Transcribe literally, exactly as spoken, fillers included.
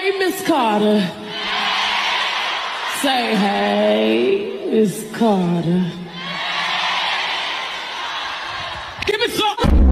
Hey, Miss Carter. Say, hey, Miss Carter. Give me some.